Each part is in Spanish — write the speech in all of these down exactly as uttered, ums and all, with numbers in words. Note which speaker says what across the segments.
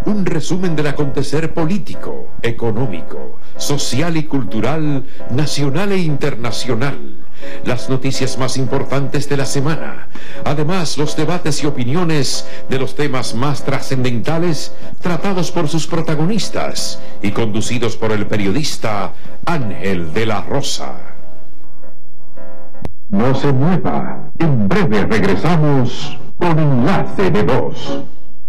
Speaker 1: Un resumen del acontecer político, económico, social y cultural, nacional e internacional. Las noticias más importantes de la semana. Además, los debates y opiniones de los temas más trascendentales tratados por sus protagonistas y conducidos por el periodista Ángel de la Rosa. No se mueva. En breve regresamos con Enlace de Dos.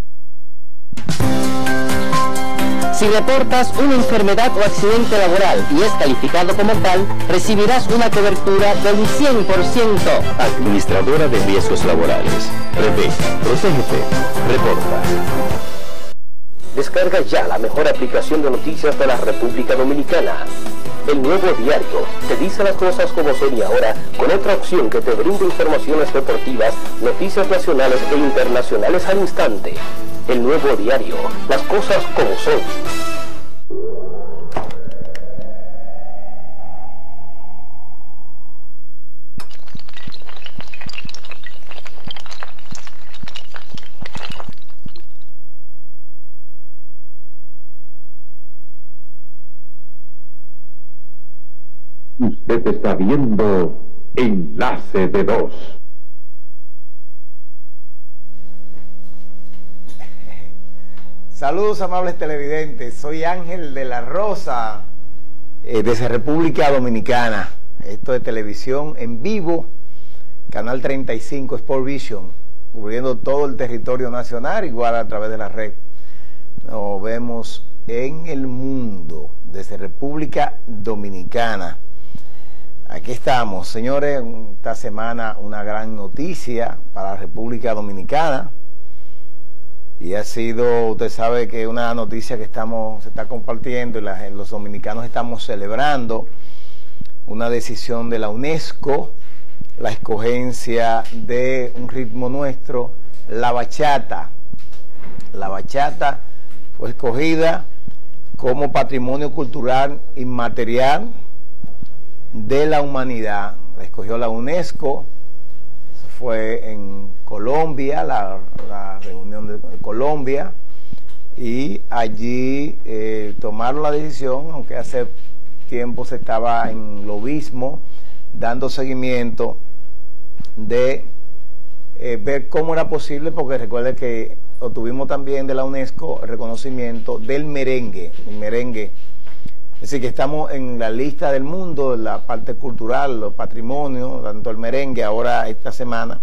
Speaker 2: Si reportas una enfermedad o accidente laboral y es calificado como tal, recibirás una cobertura del cien por ciento.
Speaker 3: Administradora de Riesgos Laborales. Prevé, protégete, reporta.
Speaker 4: Descarga ya la mejor aplicación de noticias de la República Dominicana. El Nuevo Diario te dice las cosas como son y ahora con otra opción que te brinda informaciones deportivas, noticias nacionales e internacionales al instante. El Nuevo Diario, las cosas como son.
Speaker 1: Usted está viendo Enlace de Dos.
Speaker 5: Saludos, amables televidentes, soy Ángel de la Rosa, eh, desde República Dominicana. Esto es televisión en vivo, Canal treinta y cinco Sport Vision, cubriendo todo el territorio nacional, igual a través de la red. Nos vemos en el mundo, desde República Dominicana. Aquí estamos, señores, esta semana una gran noticia para la República Dominicana. Y ha sido, usted sabe que una noticia que estamos, se está compartiendo y la, los dominicanos estamos celebrando una decisión de la UNESCO, la escogencia de un ritmo nuestro, la bachata. La bachata fue escogida como patrimonio cultural inmaterial de la humanidad. La escogió la UNESCO. Fue en Colombia, la, la reunión de Colombia, y allí eh, tomaron la decisión, aunque hace tiempo se estaba en lobismo, dando seguimiento de eh, ver cómo era posible, porque recuerde que obtuvimos también de la UNESCO el reconocimiento del merengue, el merengue. Es decir, que estamos en la lista del mundo, la parte cultural, los patrimonios, tanto el merengue, ahora esta semana,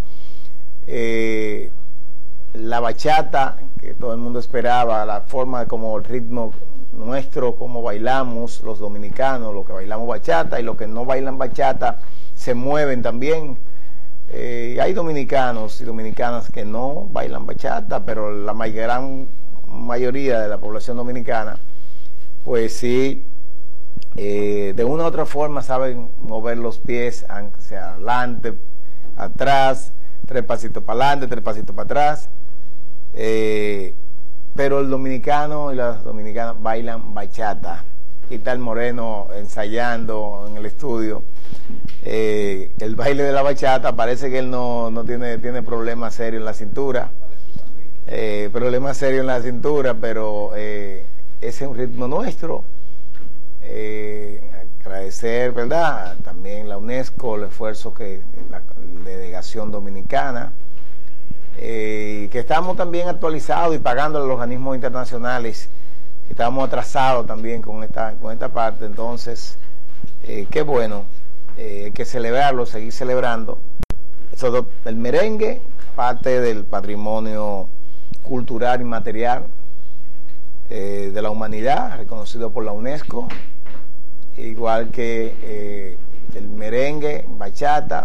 Speaker 5: eh, la bachata, que todo el mundo esperaba, la forma como el ritmo nuestro, como bailamos los dominicanos, los que bailamos bachata y los que no bailan bachata, se mueven también. Eh, hay dominicanos y dominicanas que no bailan bachata, pero la gran mayoría de la población dominicana, pues sí, Eh, de una u otra forma saben mover los pies hacia adelante, atrás, tres pasitos para adelante, tres pasitos para atrás, eh, pero el dominicano y las dominicanas bailan bachata. Aquí está el Moreno ensayando en el estudio eh, el baile de la bachata. Parece que él no, no tiene, tiene problemas serios en la cintura, eh, problemas serios en la cintura, pero eh, ese es un ritmo nuestro. Eh, agradecer, ¿verdad?, también la UNESCO, el esfuerzo que la delegación dominicana, eh, que estamos también actualizados y pagando a los organismos internacionales, que estamos atrasados también con esta, con esta parte. Entonces, eh, qué bueno, eh, hay que celebrarlo, seguir celebrando. Eso, el merengue, parte del patrimonio cultural inmaterial eh, de la humanidad, reconocido por la UNESCO. Igual que eh, el merengue, bachata,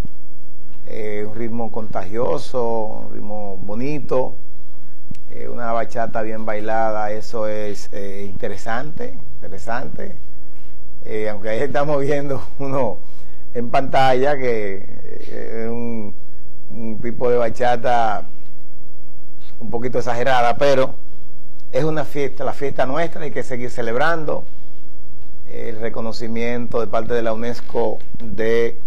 Speaker 5: eh, un ritmo contagioso, un ritmo bonito, eh, una bachata bien bailada, eso es eh, interesante, interesante. Eh, aunque ahí estamos viendo uno en pantalla que eh, es un, un tipo de bachata un poquito exagerada, pero es una fiesta, la fiesta nuestra, hay que seguir celebrando. El reconocimiento de parte de la UNESCO de,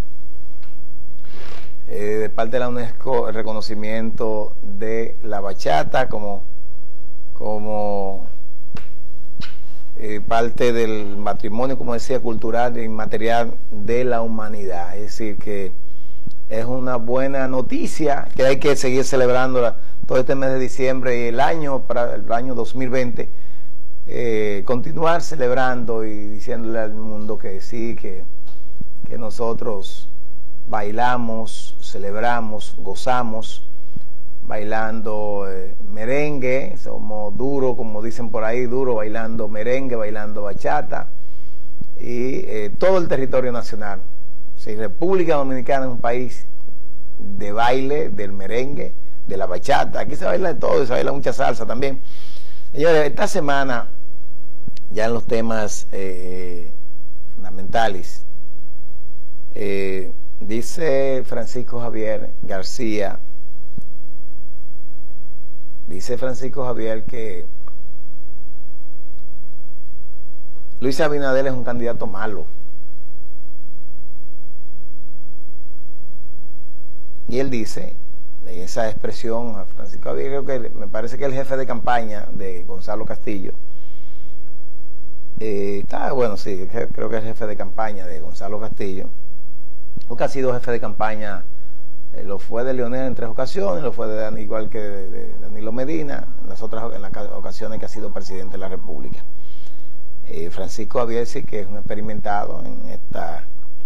Speaker 5: eh, de parte de la UNESCO el reconocimiento de la bachata como, como eh, parte del patrimonio, como decía, cultural e inmaterial de la humanidad. Es decir, que es una buena noticia que hay que seguir celebrando todo este mes de diciembre y el año, para el año dos mil veinte, eh, continuar celebrando y diciéndole al mundo que sí, que, que nosotros bailamos, celebramos, gozamos, bailando eh, merengue, somos duros, como dicen por ahí, duro bailando merengue, bailando bachata, y eh, todo el territorio nacional. Sí, República Dominicana es un país de baile, del merengue, de la bachata. Aquí se baila de todo, se baila mucha salsa también. Señores, esta semana, ya en los temas eh, fundamentales, eh, dice Francisco Javier García, dice Francisco Javier que Luis Abinader es un candidato malo. Y él dice, en esa expresión, a Francisco Javier, creo que me parece que el jefe de campaña de Gonzalo Castillo, eh, está bueno, sí, creo que es el jefe de campaña de Gonzalo Castillo, porque ha sido jefe de campaña, eh, lo fue de Leonel en tres ocasiones, lo fue de Dan, igual que de, de Danilo Medina, en las otras en las ocasiones que ha sido presidente de la República. Eh, Francisco Javier sí que es un experimentado en esta,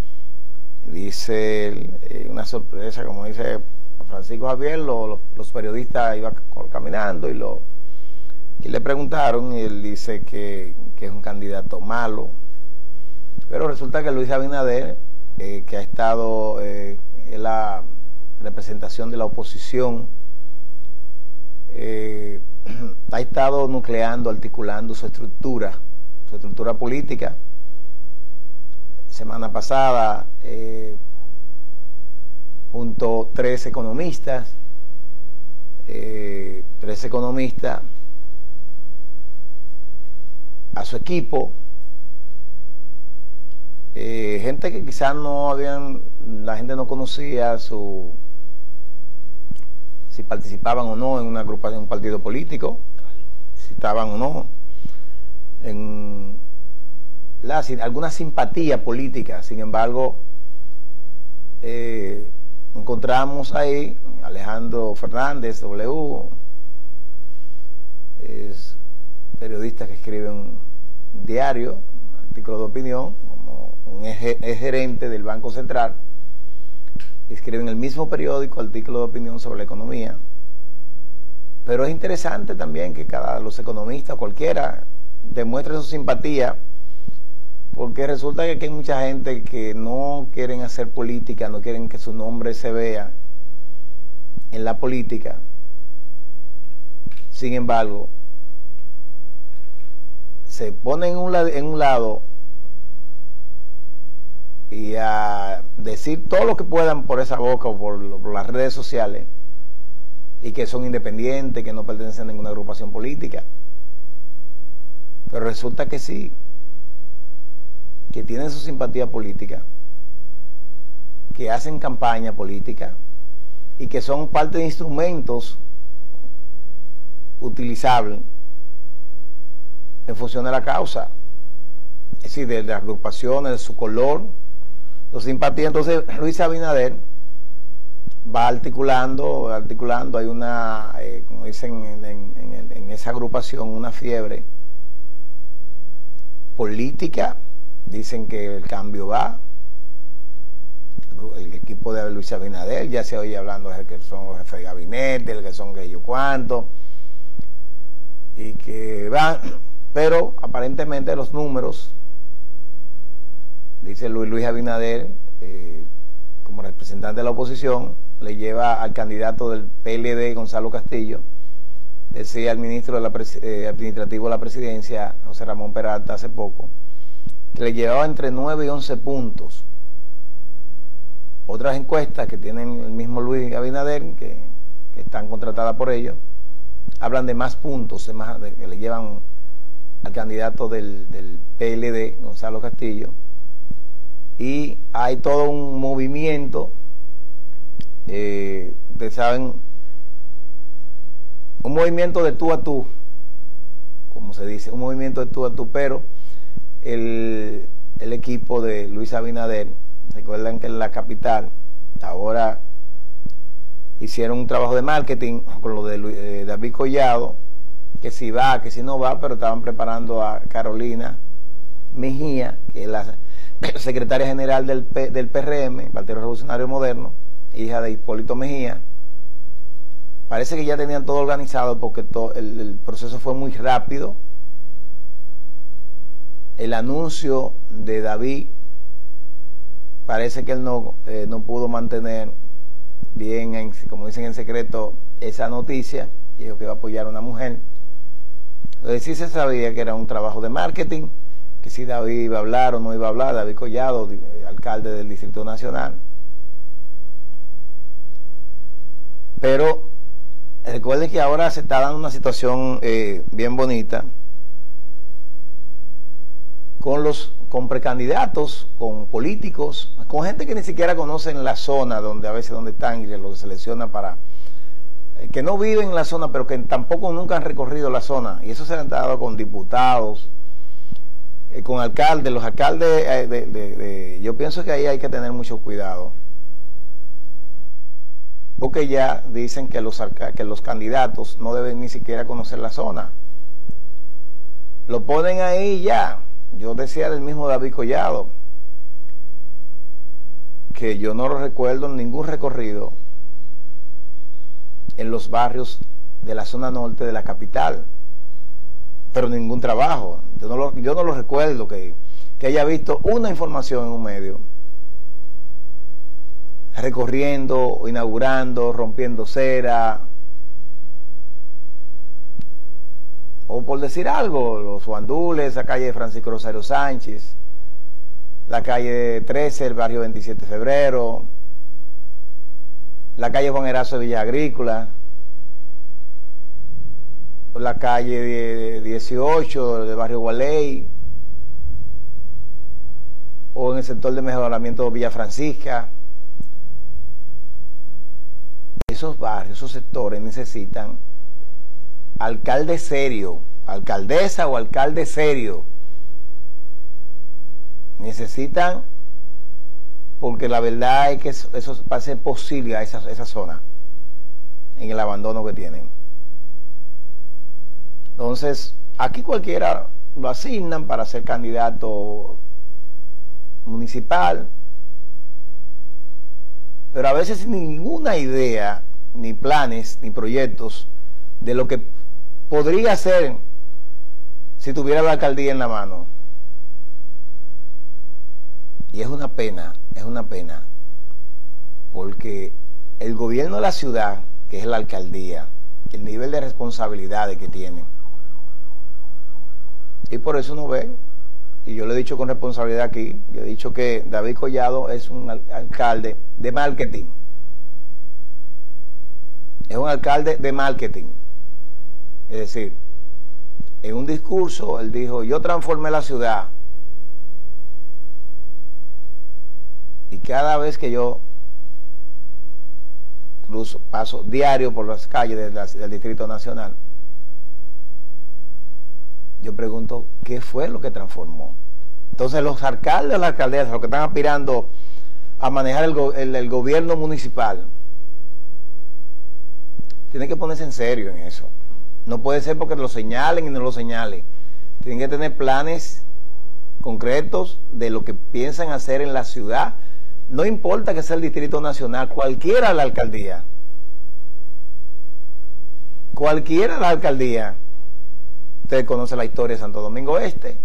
Speaker 5: dice eh, una sorpresa, como dice Francisco Javier, lo, lo, los periodistas iban caminando y lo y le preguntaron y él dice que, que es un candidato malo, pero resulta que Luis Abinader, eh, que ha estado eh, en la representación de la oposición, eh, ha estado nucleando, articulando su estructura, su estructura política. Semana pasada, eh, junto a tres economistas, eh, tres economistas a su equipo, eh, gente que quizás no habían, la gente no conocía su, si participaban o no en una agrupación, un partido político, si estaban o no en la, alguna simpatía política. Sin embargo, eh, encontramos ahí Alejandro Fernández, W, es periodista que escribe un diario, un artículo de opinión, como un eje, es gerente del Banco Central, escribe en el mismo periódico artículo de opinión sobre la economía. Pero es interesante también que cada los economistas, cualquiera, demuestren su simpatía, porque resulta que aquí hay mucha gente que no quieren hacer política, no quieren que su nombre se vea en la política. Sin embargo, se ponen en un, en un lado y a decir todo lo que puedan por esa boca o por, por las redes sociales, y que son independientes, que no pertenecen a ninguna agrupación política. Pero resulta que sí, que tienen su simpatía política, que hacen campaña política y que son parte de instrumentos utilizables en función de la causa, es decir, de las agrupaciones, de su color, su simpatía. Entonces Luis Abinader va articulando, articulando, hay una, eh, como dicen en, en, en, en esa agrupación, una fiebre política. Dicen que el cambio va, el equipo de Luis Abinader, ya se oye hablando de que son los jefes de gabinete, el que son que yo cuánto, y que van, pero aparentemente los números, dice Luis, Luis Abinader, eh, como representante de la oposición, le lleva al candidato del P L D, Gonzalo Castillo, decía el ministro de la eh, administrativo de la presidencia, José Ramón Peralta, hace poco, que le llevaba entre nueve y once puntos. Otras encuestas que tienen el mismo Luis Abinader, que, que están contratadas por ellos, hablan de más puntos, de más, de, que le llevan al candidato del, del P L D, Gonzalo Castillo, y hay todo un movimiento, eh, ustedes saben, un movimiento de tú a tú se dice, un movimiento de tú a tú, pero el, el equipo de Luis Abinader, recuerdan que en la capital ahora hicieron un trabajo de marketing con lo de Luis, eh, David Collado, que si va, que si no va, pero estaban preparando a Carolina Mejía, que es la secretaria general del, P, del P R M, Partido Revolucionario Moderno, hija de Hipólito Mejía. Parece que ya tenían todo organizado porque todo, el, el proceso fue muy rápido. El anuncio de David, parece que él no, eh, no pudo mantener bien, en, como dicen en secreto, esa noticia, y dijo que iba a apoyar a una mujer. Entonces sí se sabía que era un trabajo de marketing, que si David iba a hablar o no iba a hablar, David Collado, alcalde del Distrito Nacional. Pero recuerden que ahora se está dando una situación eh, bien bonita con los con precandidatos, con políticos, con gente que ni siquiera conocen la zona donde a veces donde están y los selecciona para eh, que no viven en la zona, pero que tampoco nunca han recorrido la zona, y eso se ha dado con diputados, eh, con alcaldes, los alcaldes eh, de, de, de, yo pienso que ahí hay que tener mucho cuidado, porque ya dicen que los, que los candidatos no deben ni siquiera conocer la zona, lo ponen ahí ya. Yo decía del mismo David Collado, que yo no lo recuerdo en ningún recorrido en los barrios de la zona norte de la capital, pero ningún trabajo. Yo no lo, yo no lo recuerdo que, que haya visto una información en un medio, recorriendo, inaugurando, rompiendo cera, o por decir algo, los guandules, la calle de Francisco Rosario Sánchez, la calle trece, el barrio veintisiete de febrero, la calle Juan Erazo de Villa Agrícola, la calle dieciocho del barrio Gualey, o en el sector de mejoramiento de Villa Francisca. Esos barrios, esos sectores necesitan alcalde serio, alcaldesa o alcalde serio. Necesitan, porque la verdad es que eso, eso va a ser posible a esa, esa zona, en el abandono que tienen. Entonces, aquí cualquiera lo asignan para ser candidato municipal, pero a veces sin ninguna idea, ni planes, ni proyectos de lo que podría ser si tuviera la alcaldía en la mano. Y es una pena, es una pena, porque el gobierno de la ciudad, que es la alcaldía, el nivel de responsabilidades que tiene, y por eso no ve, y yo lo he dicho con responsabilidad aquí, yo he dicho que David Collado es un alcalde de marketing, es un alcalde de marketing. Es decir, en un discurso él dijo, yo transformé la ciudad, y cada vez que yo cruzo, paso diario por las calles de la, del Distrito Nacional, yo pregunto, ¿qué fue lo que transformó? Entonces los alcaldes, las alcaldesas, los que están aspirando a manejar el, el, el gobierno municipal, tienen que ponerse en serio en eso. No puede ser porque lo señalen y no lo señalen. Tienen que tener planes concretos de lo que piensan hacer en la ciudad. No importa que sea el Distrito Nacional, cualquiera de la alcaldía. Cualquiera de la alcaldía. Usted conoce la historia de Santo Domingo Este.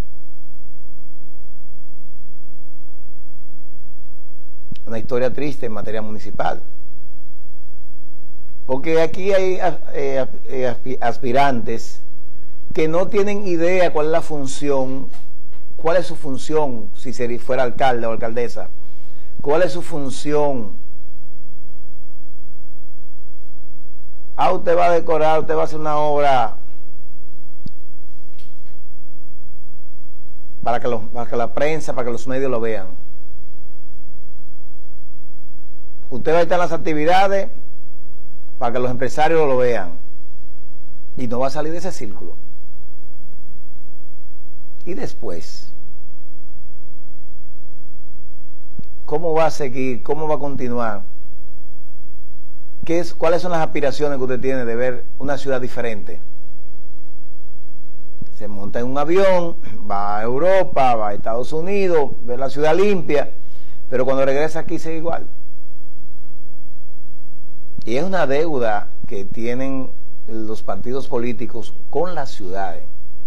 Speaker 5: Una historia triste en materia municipal. Porque aquí hay eh, eh, aspirantes que no tienen idea cuál es la función, cuál es su función si fuera alcalde o alcaldesa, cuál es su función. Ah, usted va a decorar, usted va a hacer una obra para que, los, para que la prensa, para que los medios lo vean. Usted va a estar en las actividades para que los empresarios lo vean, y no va a salir de ese círculo. Y después, ¿cómo va a seguir? ¿Cómo va a continuar? ¿Qué es, ¿Cuáles son las aspiraciones que usted tiene de ver una ciudad diferente? Se monta en un avión, va a Europa, va a Estados Unidos, ve la ciudad limpia, pero cuando regresa aquí sigue igual. Y es una deuda que tienen los partidos políticos con las ciudades.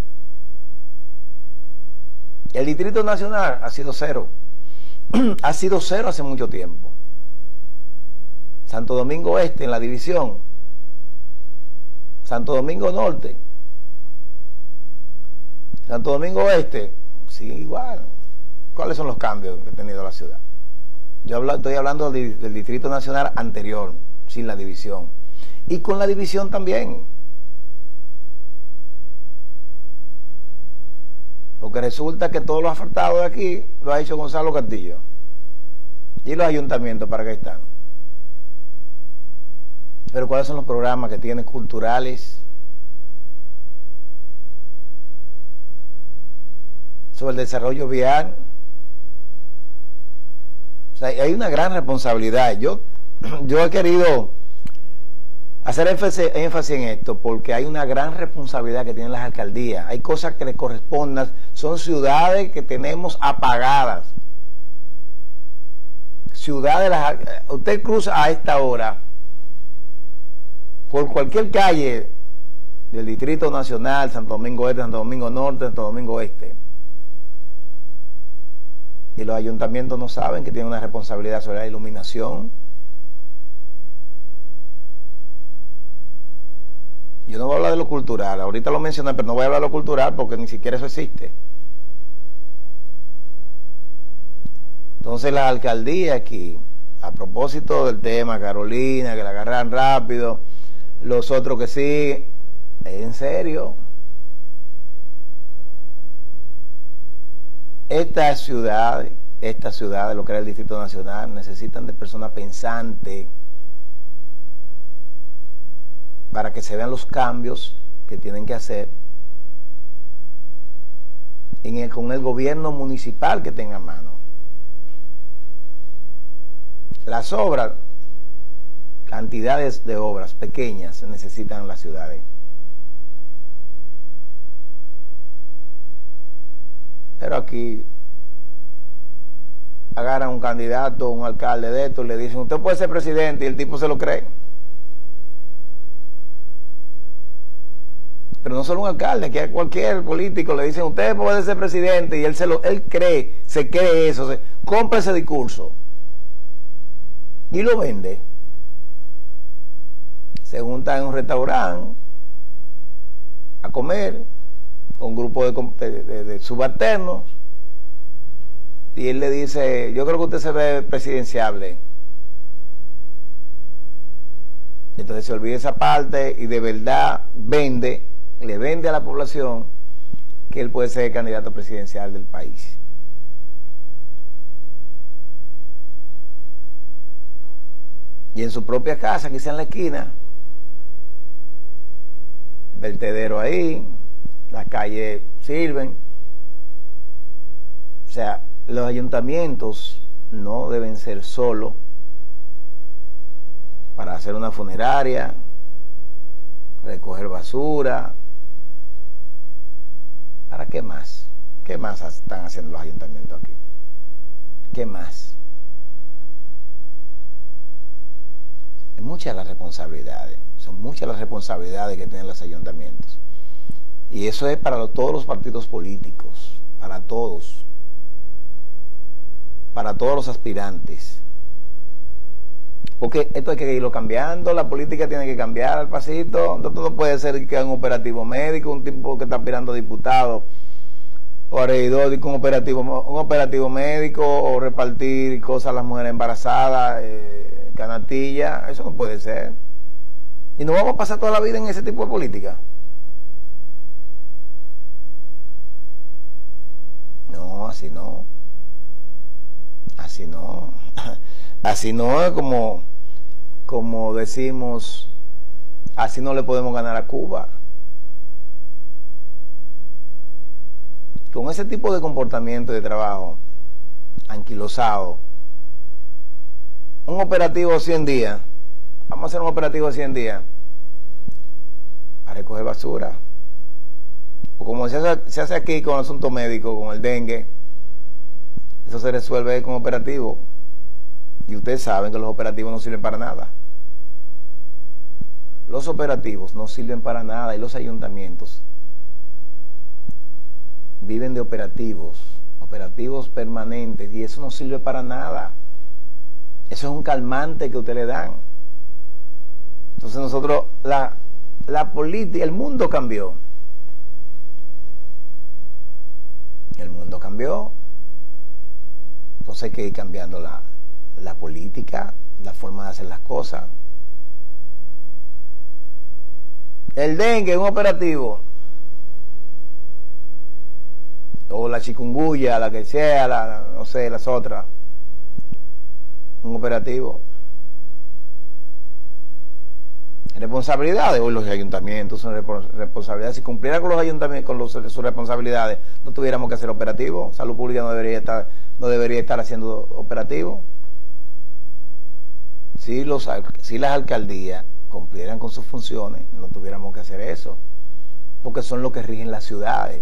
Speaker 5: El Distrito Nacional ha sido cero. Ha sido cero hace mucho tiempo. Santo Domingo Este en la división. Santo Domingo Norte. Santo Domingo Oeste, sí, igual. ¿Cuáles son los cambios que ha tenido la ciudad? Yo hablo, estoy hablando del, del Distrito Nacional anterior, sin la división. Y con la división también. Porque resulta que todos los asfaltados de aquí lo ha hecho Gonzalo Castillo. Y los ayuntamientos, ¿para qué están? Pero ¿cuáles son los programas que tienen culturales sobre el desarrollo vial? O sea, hay una gran responsabilidad. Yo, yo he querido hacer énfasis, énfasis en esto porque hay una gran responsabilidad que tienen las alcaldías. Hay cosas que les correspondan. Son ciudades que tenemos apagadas. Ciudades, las, usted cruza a esta hora por cualquier calle del Distrito Nacional, Santo Domingo Este, Santo Domingo Norte, Santo Domingo Este. Y los ayuntamientos no saben que tienen una responsabilidad sobre la iluminación. Yo no voy a hablar de lo cultural, ahorita lo mencioné, pero no voy a hablar de lo cultural porque ni siquiera eso existe. Entonces la alcaldía aquí, a propósito del tema, Carolina, que la agarran rápido, los otros que sí, en serio. Estas ciudades, estas ciudades, lo que era el Distrito Nacional, necesitan de personas pensantes para que se vean los cambios que tienen que hacer en el, con el gobierno municipal que tenga a mano. Las obras, cantidades de obras pequeñas se necesitan en las ciudades. Pero aquí agarran un candidato, un alcalde de esto, y le dicen, usted puede ser presidente, y el tipo se lo cree. Pero no solo un alcalde, que a cualquier político le dicen, usted puede ser presidente, y él se lo, él cree, se cree eso, se, compra ese discurso y lo vende. Se junta en un restaurante a comer con un grupo de, de, de, de subalternos, y él le dice, yo creo que usted se ve presidenciable. Entonces se olvida esa parte y de verdad vende, le vende a la población que él puede ser el candidato presidencial del país. Y en su propia casa, quizá en la esquina, vertedero ahí, las calles sirven. O sea, los ayuntamientos no deben ser solo para hacer una funeraria, recoger basura. ¿Para qué más? ¿Qué más están haciendo los ayuntamientos aquí? ¿Qué más? Son muchas las responsabilidades, son muchas las responsabilidades que tienen los ayuntamientos. Y eso es para los, todos los partidos políticos, para todos, para todos los aspirantes. Porque esto hay que irlo cambiando, la política tiene que cambiar al pasito. No todo puede ser que un operativo médico, un tipo que está aspirando a diputado o a regidor, un operativo, un operativo médico, o repartir cosas a las mujeres embarazadas, eh, canastillas. Eso no puede ser. Y no vamos a pasar toda la vida en ese tipo de política. No, así no. Así no. Así no es como, como decimos, así no le podemos ganar a Cuba. con ese tipo de comportamiento de trabajo anquilosado, un operativo de cien días, vamos a hacer un operativo de cien días a recoger basura, o como se hace, se hace aquí con el asunto médico, con el dengue, eso se resuelve con operativo, y ustedes saben que los operativos no sirven para nada. Los operativos no sirven para nada, y los ayuntamientos viven de operativos, operativos permanentes, y eso no sirve para nada. Eso es un calmante que ustedes le dan. Entonces nosotros, la, la política, el mundo cambió. El mundo cambió. Entonces hay que ir cambiando la, la política, la forma de hacer las cosas. El dengue es un operativo. O la chikungunya, la que sea, la, no sé, las otras. Un operativo. Responsabilidades, hoy los ayuntamientos son responsabilidades. Si cumplieran con los ayuntamientos, con los, sus responsabilidades, no tuviéramos que hacer operativo. Salud Pública no debería estar, no debería estar haciendo operativo. Si, los, si las alcaldías cumplieran con sus funciones, no tuviéramos que hacer eso, porque son los que rigen las ciudades.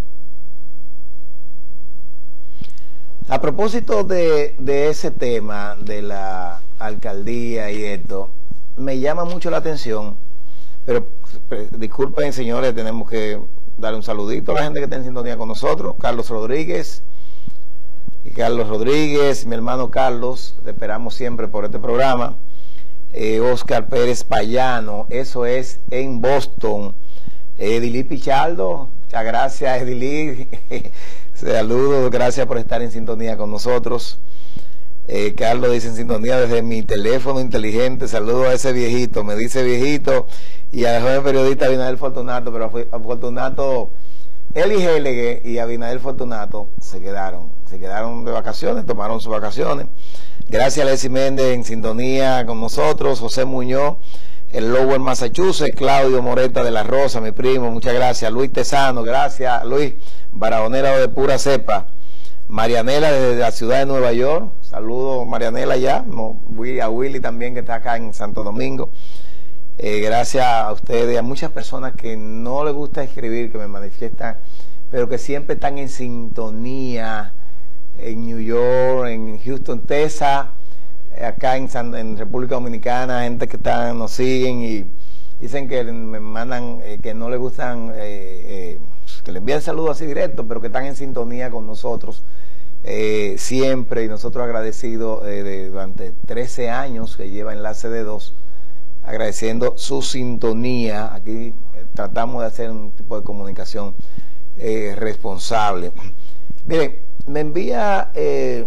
Speaker 5: A propósito de, de ese tema de la alcaldía y esto, me llama mucho la atención, pero disculpen señores, tenemos que darle un saludito a la gente que está en sintonía con nosotros. Carlos Rodríguez, y Carlos Rodríguez, mi hermano Carlos, te esperamos siempre por este programa. eh, Oscar Pérez Payano, eso es en Boston. Edilí Pichardo, muchas gracias Edilí. Saludos, gracias por estar en sintonía con nosotros. Eh, Carlos dice en sintonía desde mi teléfono inteligente. Saludos a ese viejito, me dice viejito, y al joven periodista Abinader Fortunato, pero a Fortunato, Eli Helegue y Abinader Fortunato se quedaron, se quedaron de vacaciones, tomaron sus vacaciones. Gracias a Leslie Méndez en sintonía con nosotros, José Muñoz, el Lower Massachusetts, Claudio Moreta de la Rosa, mi primo, muchas gracias. Luis Tesano, gracias Luis, Barahonera de pura cepa. Marianela desde la ciudad de Nueva York, saludos Marianela ya, no, a Willy también que está acá en Santo Domingo. Eh, gracias a ustedes, a muchas personas que no les gusta escribir, que me manifiestan, pero que siempre están en sintonía, en New York, en Houston, Texas, acá en, San, en República Dominicana, gente que están, nos siguen y dicen que me mandan, eh, que no les gustan, eh, eh, que le envían saludos así directos, pero que están en sintonía con nosotros eh, siempre, y nosotros agradecidos eh, de, durante trece años que lleva Enlace de Dos, agradeciendo su sintonía. Aquí eh, tratamos de hacer un tipo de comunicación eh, responsable. Miren, me envía eh,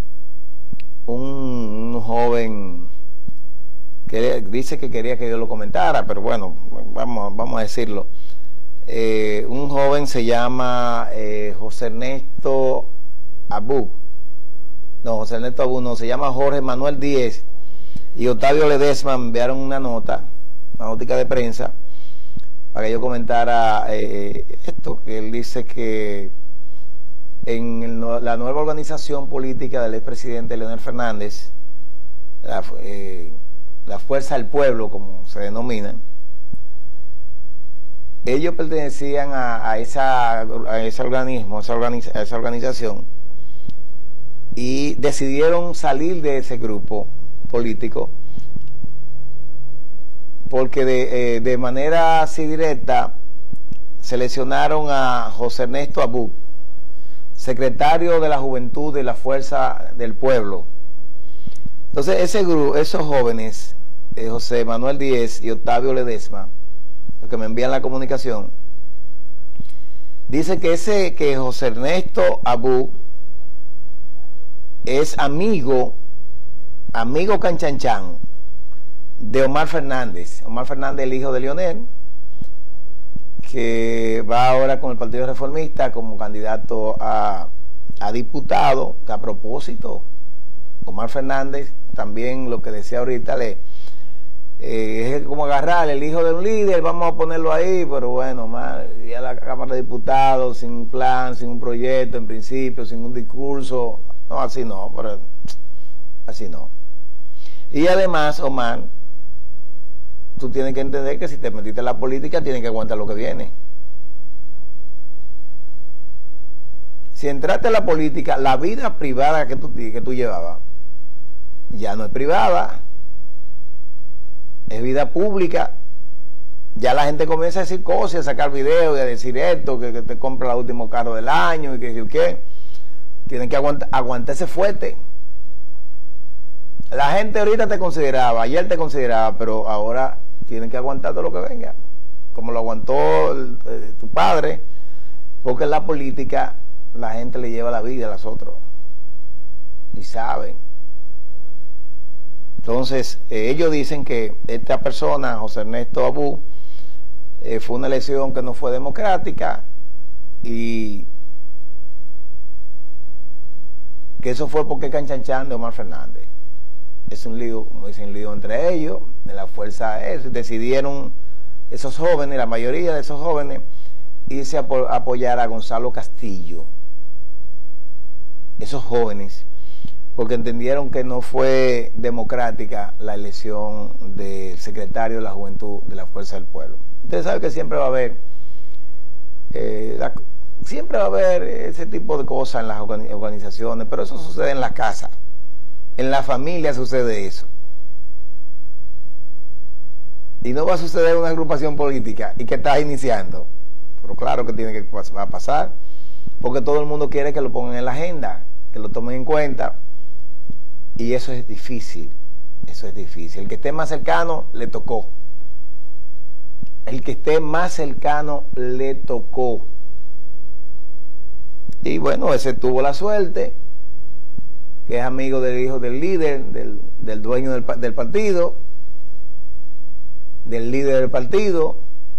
Speaker 5: un, un joven que dice que quería que yo lo comentara, pero bueno, vamos, vamos a decirlo. Eh, un joven se llama eh, José Ernesto Abú, no, José Ernesto Abú no, se llama Jorge Manuel Díez y Octavio Ledesma me enviaron una nota, una notica de prensa, para que yo comentara eh, esto, que él dice que en el, la nueva organización política del expresidente Leonel Fernández, la, eh, la Fuerza del Pueblo, como se denomina, ellos pertenecían a, a, esa, a ese organismo, a esa, organiza, a esa organización, y decidieron salir de ese grupo político porque de, eh, de manera así directa seleccionaron a José Ernesto Abú, secretario de la Juventud de la Fuerza del Pueblo. Entonces ese grupo, esos jóvenes, eh, José Manuel Díez y Octavio Ledesma, que me envían la comunicación, dice que ese que José Ernesto Abú es amigo amigo canchanchan de Omar Fernández. Omar Fernández, el hijo de Leonel, que va ahora con el Partido Reformista como candidato a, a diputado, que a propósito Omar Fernández también, lo que decía ahorita, le Eh, es como agarrar el hijo de un líder, vamos a ponerlo ahí, pero bueno, más, ya la Cámara de Diputados, sin un plan, sin un proyecto, en principio, sin un discurso, no, así no, pero así no. Y además, Omar, tú tienes que entender que si te metiste en la política, tienes que aguantar lo que viene. Si entraste en la política, la vida privada que tú, que tú llevabas, ya no es privada, es vida pública. Ya la gente comienza a decir cosas, a sacar videos y a decir esto, que, que te compra el último carro del año y que qué. Tienen que aguantar, aguantarse fuerte. La gente ahorita te consideraba, ayer te consideraba, pero ahora tienen que aguantar todo lo que venga, como lo aguantó el, eh, tu padre, porque en la política la gente le lleva la vida a los otros y saben. Entonces, eh, ellos dicen que esta persona, José Ernesto Abú, eh, fue una elección que no fue democrática y que eso fue porque canchanchan de Omar Fernández. Es un lío, como dicen, lío entre ellos, de la fuerza es, decidieron esos jóvenes, la mayoría de esos jóvenes, irse a apo apoyar a Gonzalo Castillo. Esos jóvenes, porque entendieron que no fue democrática la elección del secretario de la Juventud de la Fuerza del Pueblo. Ustedes saben que siempre va a haber, eh, la, siempre va a haber ese tipo de cosas en las organizaciones, pero eso sucede en la casa, en la familia sucede eso. Y no va a suceder en una agrupación política y que estás iniciando, pero claro que tiene que va a pasar, porque todo el mundo quiere que lo pongan en la agenda, que lo tomen en cuenta. Y eso es difícil, eso es difícil. El que esté más cercano, le tocó. El que esté más cercano, le tocó. Y bueno, ese tuvo la suerte, que es amigo del hijo del líder, del, del dueño del, del partido, del líder del partido.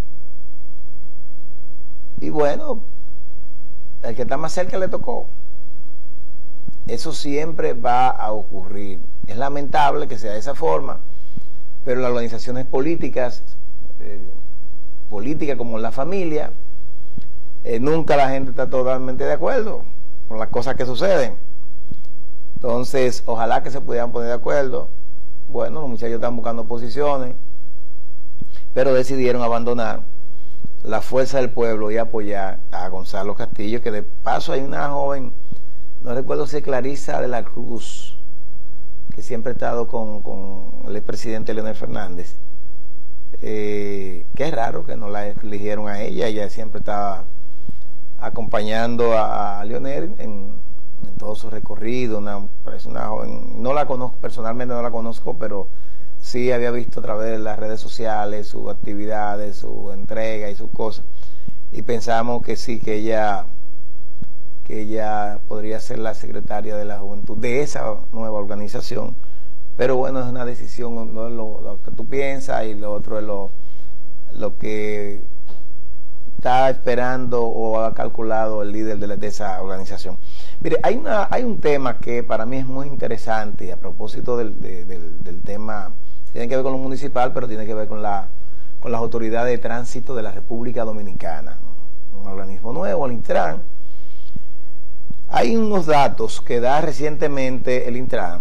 Speaker 5: Y bueno, el que está más cerca le tocó. Eso siempre va a ocurrir. Es lamentable que sea de esa forma, pero las organizaciones políticas, eh, políticas como la familia, eh, nunca la gente está totalmente de acuerdo con las cosas que suceden. Entonces, ojalá que se pudieran poner de acuerdo. Bueno, los muchachos están buscando posiciones, pero decidieron abandonar la Fuerza del Pueblo y apoyar a Gonzalo Castillo, que de paso hay una joven, no recuerdo si es Clarisa de la Cruz, que siempre ha estado con, con el expresidente Leonel Fernández, eh, que es raro que no la eligieron a ella. Ella siempre estaba acompañando a, a Leonel en, en todo su recorrido. Una, parece una joven, no la conozco, personalmente no la conozco, pero sí había visto a través de las redes sociales sus actividades, su entrega y sus cosas, y pensamos que sí, que ella que ella podría ser la secretaria de la juventud de esa nueva organización. Pero bueno, es una decisión, no es lo, lo que tú piensas, y lo otro es lo, lo que está esperando o ha calculado el líder de, la, de esa organización. Mire, hay, una, hay un tema que para mí es muy interesante, a propósito del, de, del, del tema, tiene que ver con lo municipal, pero tiene que ver con, la, con las autoridades de tránsito de la República Dominicana, un organismo nuevo, el Intran. Hay unos datos que da recientemente el Intran,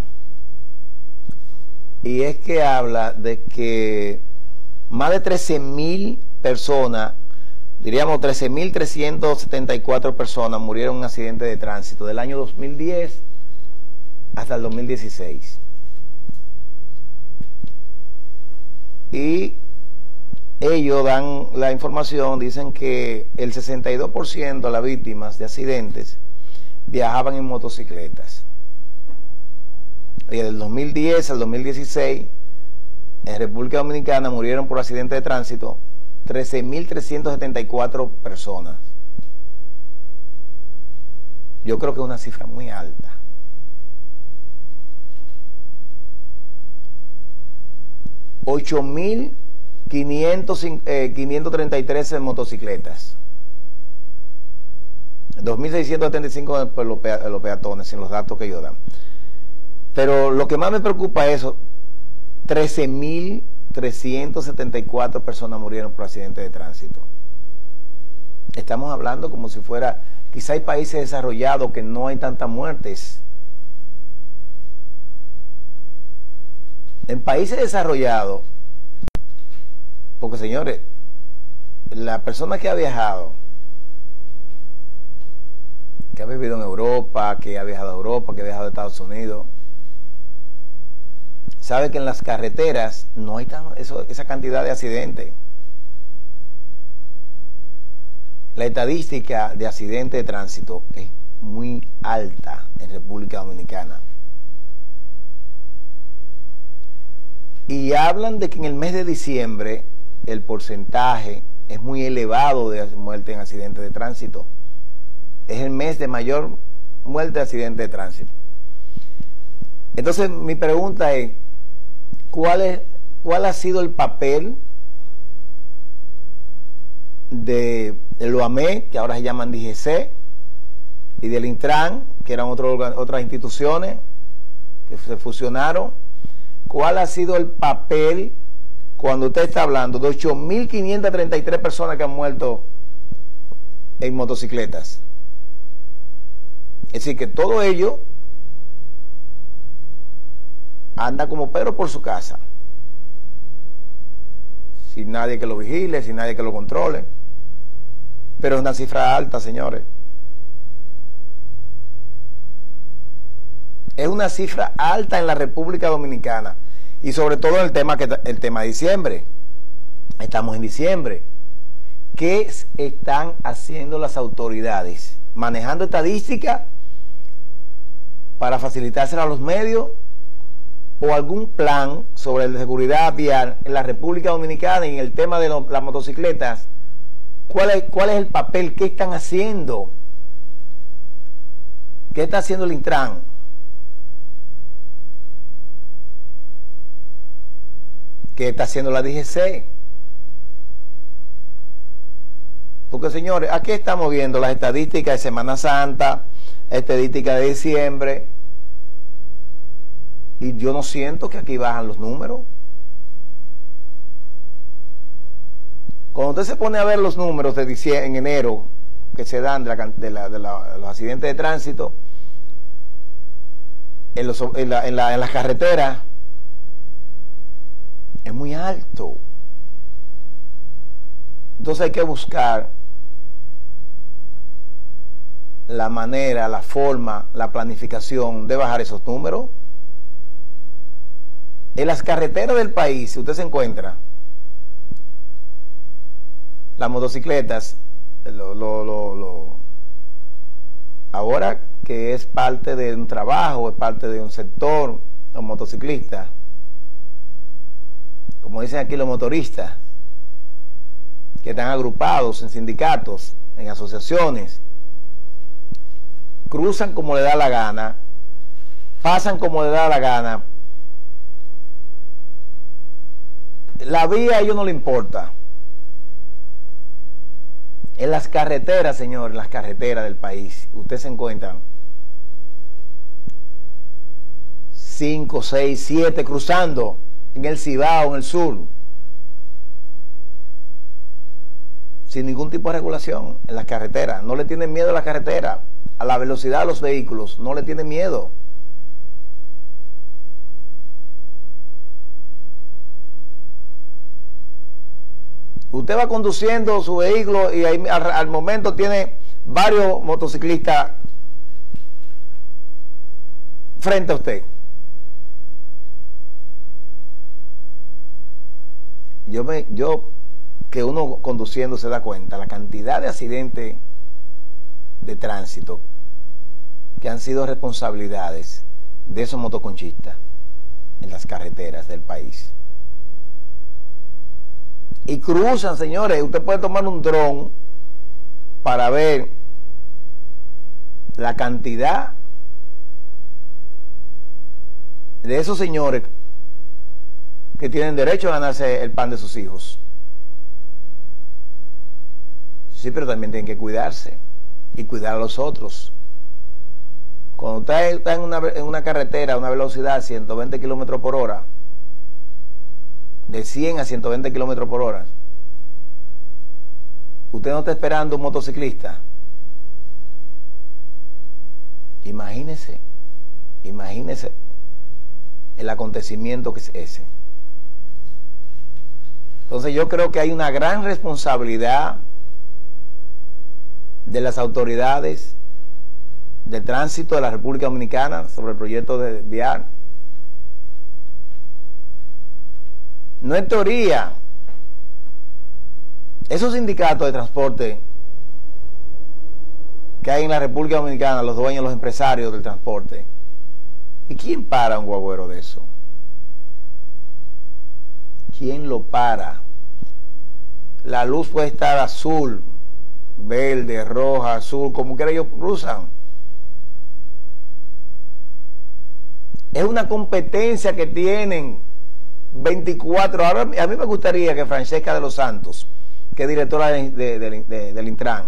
Speaker 5: y es que habla de que más de trece mil personas, diríamos trece mil trescientas setenta y cuatro personas murieron en un accidente de tránsito del año dos mil diez hasta el dos mil dieciséis. Y ellos dan la información, dicen que el sesenta y dos por ciento de las víctimas de accidentes viajaban en motocicletas. Y del dos mil diez al dos mil dieciséis, en República Dominicana murieron por accidente de tránsito trece mil trescientas setenta y cuatro personas. Yo creo que es una cifra muy alta. ocho mil quinientos treinta y tres en motocicletas. dos mil seiscientos setenta y cinco por los, pe los peatones, en los datos que ellos dan. Pero lo que más me preocupa es eso, trece mil trescientas setenta y cuatro personas murieron por accidentes de tránsito. Estamos hablando como si fuera, quizá hay países desarrollados que no hay tantas muertes. En países desarrollados, porque señores, la persona que ha viajado, que ha vivido en Europa, que ha viajado a Europa, que ha viajado a Estados Unidos, sabe que en las carreteras no hay tan, eso, esa cantidad de accidentes. La estadística de accidentes de tránsito es muy alta en República Dominicana. Y hablan de que en el mes de diciembre el porcentaje es muy elevado de muerte en accidentes de tránsito. Es el mes de mayor muerte de accidentes de tránsito. Entonces mi pregunta es, ¿cuál es, cuál ha sido el papel de el O A M E, que ahora se llaman D G C, y del Intran, que eran otro, otras instituciones que se fusionaron? ¿Cuál ha sido el papel cuando usted está hablando de ocho mil quinientas treinta y tres personas que han muerto en motocicletas? Es decir, que todo ello anda como Pedro por su casa, sin nadie que lo vigile, sin nadie que lo controle. Pero es una cifra alta, señores. Es una cifra alta en la República Dominicana. Y sobre todo en el tema, que, el tema de diciembre. Estamos en diciembre. ¿Qué están haciendo las autoridades? ¿Manejando estadística para facilitársela a los medios? ¿O algún plan sobre la seguridad vial en la República Dominicana y en el tema de lo, las motocicletas? ¿Cuál es, ¿Cuál es el papel? ¿Qué están haciendo? ¿Qué está haciendo el Intran? ¿Qué está haciendo la D G C? Porque señores, aquí estamos viendo las estadísticas de Semana Santa, estadísticas de diciembre, y yo no siento que aquí bajan los números. Cuando usted se pone a ver los números de diciembre, en enero, que se dan de, la, de, la, de, la, de los accidentes de tránsito, en, los, en, la, en, la, en las carreteras, es muy alto. Entonces hay que buscar la manera, la forma, la planificación de bajar esos números. En las carreteras del país, si usted se encuentra, las motocicletas, lo, lo, lo, lo, ahora que es parte de un trabajo, es parte de un sector, los motociclistas, como dicen aquí los motoristas, que están agrupados en sindicatos, en asociaciones, cruzan como le da la gana, pasan como le da la gana. La vía a ellos no le importa. En las carreteras, señor, en las carreteras del país, ustedes se encuentran cinco, seis, siete cruzando en el Cibao, en el sur, sin ningún tipo de regulación en las carreteras. No le tienen miedo a la carretera, a la velocidad de los vehículos, no le tienen miedo. Usted va conduciendo su vehículo y ahí, al, al momento tiene varios motociclistas frente a usted. Yo, me, yo que uno conduciendo se da cuenta la cantidad de accidentes de tránsito que han sido responsabilidades de esos motoconchistas en las carreteras del país. Y cruzan, señores. Usted puede tomar un dron para ver la cantidad de esos señores que tienen derecho a ganarse el pan de sus hijos. Sí, pero también tienen que cuidarse y cuidar a los otros. Cuando usted está en una, en una carretera a una velocidad de ciento veinte kilómetros por hora, de cien a ciento veinte kilómetros por hora. Usted no está esperando un motociclista. Imagínese, imagínese el acontecimiento que es ese. Entonces yo creo que hay una gran responsabilidad de las autoridades de tránsito de la República Dominicana sobre el proyecto de vial. No es teoría. Esos sindicatos de transporte que hay en la República Dominicana, los dueños, los empresarios del transporte, ¿y quién para un guagüero de eso? ¿Quién lo para? La luz puede estar azul, verde, roja, azul, como quiera ellos cruzan. Es una competencia que tienen veinticuatro. Ahora, a mí me gustaría que Francesca de los Santos, que es directora de, de, de, de, del Intran,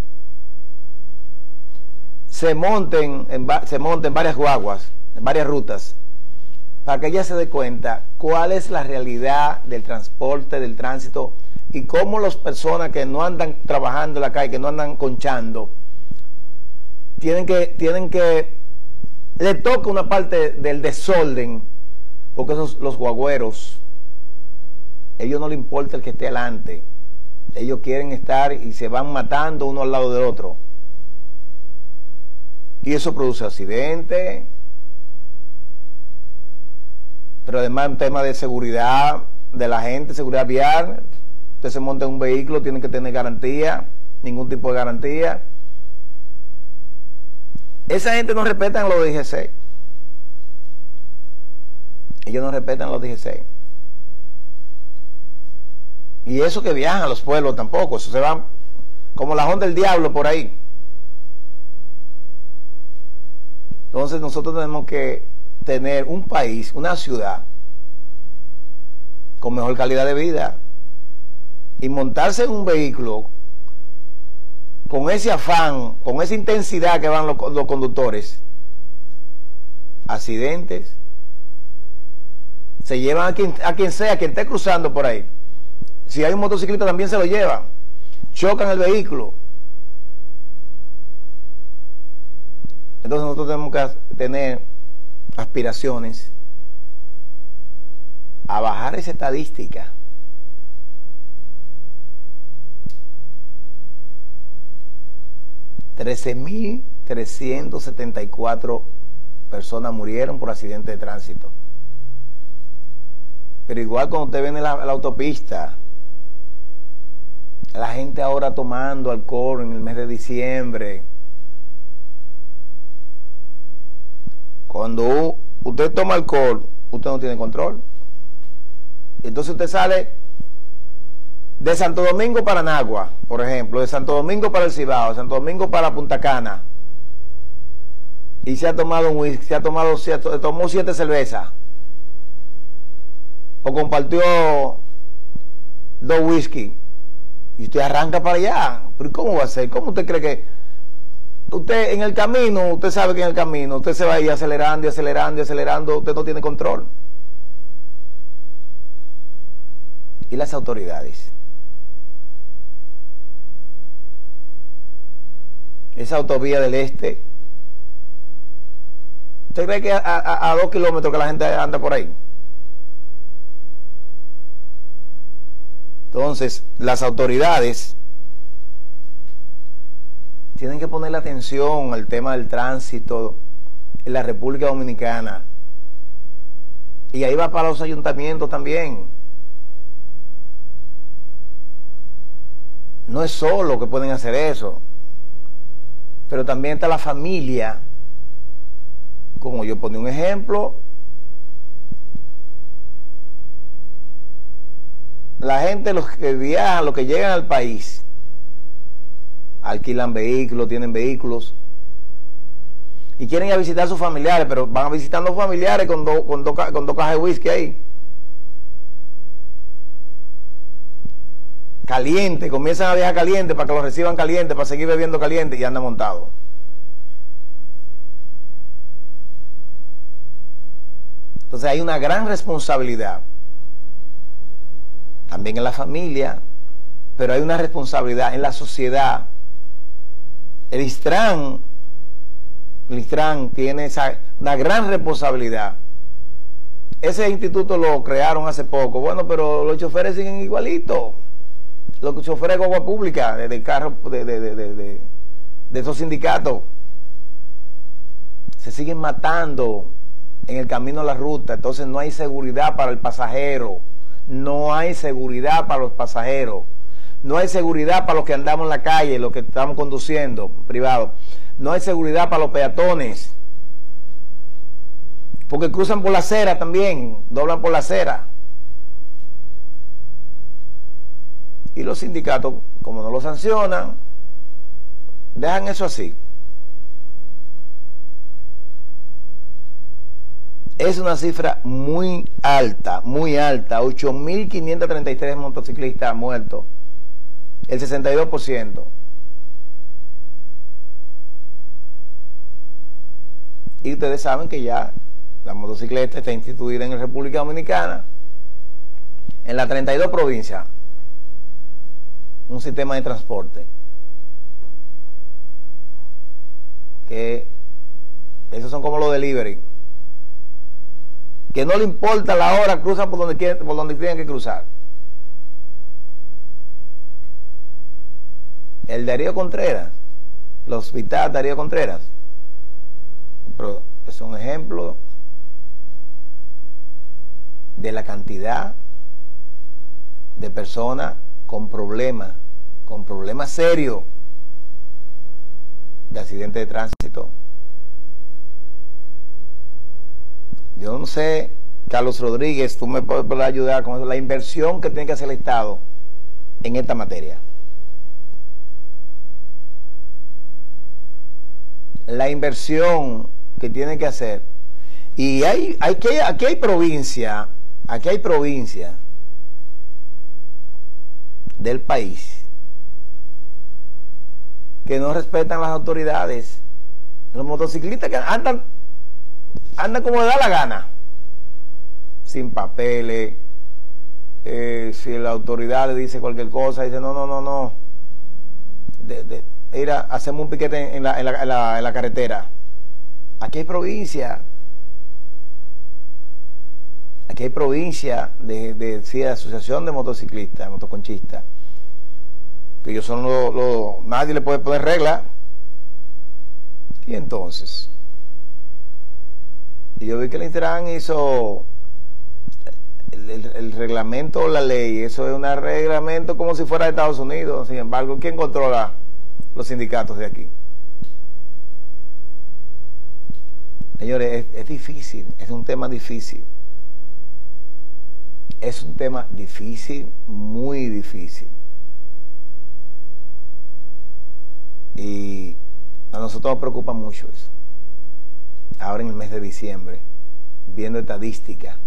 Speaker 5: se monten, en, se monten varias guaguas, en varias rutas, para que ella se dé cuenta cuál es la realidad del transporte, del tránsito, y cómo las personas que no andan trabajando en la calle, que no andan conchando, tienen que, tienen que, le toca una parte del desorden, porque esos, los guagüeros, ellos no les importa el que esté adelante, ellos quieren estar y se van matando uno al lado del otro, y eso produce accidentes, pero además un tema de seguridad de la gente, seguridad vial. Usted se monta en un vehículo, tiene que tener garantía, ningún tipo de garantía. Esa gente no respetan los D G C. Ellos no respetan los D G C. Y eso que viajan a los pueblos tampoco, eso se van como la onda del diablo por ahí. Entonces nosotros tenemos que tener un país, una ciudad con mejor calidad de vida, y montarse en un vehículo con ese afán, con esa intensidad que van los, los conductores, accidentes, se llevan a quien, a quien sea, quien esté cruzando por ahí. Si hay un motociclista también se lo llevan, chocan el vehículo. Entonces nosotros tenemos que tener aspiraciones a bajar esa estadística. trece mil trescientos setenta y cuatro personas murieron por accidente de tránsito. Pero igual cuando usted viene a la, la autopista, la gente ahora tomando alcohol en el mes de diciembre. Cuando usted toma alcohol, usted no tiene control. Entonces usted sale de Santo Domingo para Nagua, por ejemplo, de Santo Domingo para el Cibao, de Santo Domingo para Punta Cana, y se ha tomado un whisky, se ha tomado, se tomó siete cervezas, o compartió dos whisky, y usted arranca para allá. Pero ¿cómo va a ser? ¿Cómo usted cree que usted en el camino, usted sabe que en el camino usted se va a ir acelerando y acelerando y acelerando, usted no tiene control? Y las autoridades, esa autovía del este, ¿usted cree que a, a, a dos kilómetros que la gente anda por ahí? Entonces las autoridades tienen que ponerle atención al tema del tránsito en la República Dominicana, y ahí va para los ayuntamientos también. No es solo que pueden hacer eso, pero también está la familia. Como yo ponía un ejemplo, la gente, los que viajan, los que llegan al país, alquilan vehículos, tienen vehículos y quieren ir a visitar a sus familiares, pero van a visitar a los familiares con dos con dos con dos cajas de whisky ahí, caliente, comienzan a viajar caliente para que los reciban caliente, para seguir bebiendo caliente, y andan montados. Entonces hay una gran responsabilidad también en la familia, pero hay una responsabilidad en la sociedad. El ISTRAN, el ISTRAN tiene esa, una gran responsabilidad. Ese instituto lo crearon hace poco, bueno, pero los choferes siguen igualitos. Los choferes de guagua pública, de, de carros, de, de, de, de, de, de esos sindicatos, se siguen matando en el camino a la ruta. Entonces no hay seguridad para el pasajero, no hay seguridad para los pasajeros, no hay seguridad para los que andamos en la calle, los que estamos conduciendo privado, no hay seguridad para los peatones, porque cruzan por la acera también, doblan por la acera. Y los sindicatos, como no lo sancionan, dejan eso así. Es una cifra muy alta, muy alta, ocho mil quinientos treinta y tres motociclistas muertos, el sesenta y dos por ciento. Y ustedes saben que ya la motocicleta está instituida en la República Dominicana, en las treinta y dos provincias, un sistema de transporte, que esos son como los delivery, que no le importa la hora, cruzan por donde quieren, por donde tienen que cruzar. El Darío Contreras, el hospital Darío Contreras, pero es un ejemplo de la cantidad de personas con problemas, con problemas serios de accidente de tránsito. Yo no sé, Carlos Rodríguez, tú me puedes ayudar con eso, la inversión que tiene que hacer el Estado en esta materia. La inversión que tiene que hacer. Y hay, hay que, aquí hay provincia, aquí hay provincia del país que no respetan las autoridades. Los motociclistas que andan andan como le da la gana, sin papeles. Eh, si la autoridad le dice cualquier cosa, dice no, no, no, no, de, de, ir a, hacemos un piquete en la, en, la, en, la, en la carretera. Aquí hay provincia, aquí hay provincia de, de, sí, de asociación de motociclistas, motoconchistas, que ellos son los, lo, nadie le puede poner regla. Y entonces, y yo vi que el Intran hizo el, el, el reglamento o la ley, eso es un reglamento como si fuera de Estados Unidos. Sin embargo, ¿quién controla los sindicatos de aquí? Señores, es, es difícil, es un tema difícil. Es un tema difícil, muy difícil. Y a nosotros nos preocupa mucho eso. Ahora en el mes de diciembre, viendo estadísticas,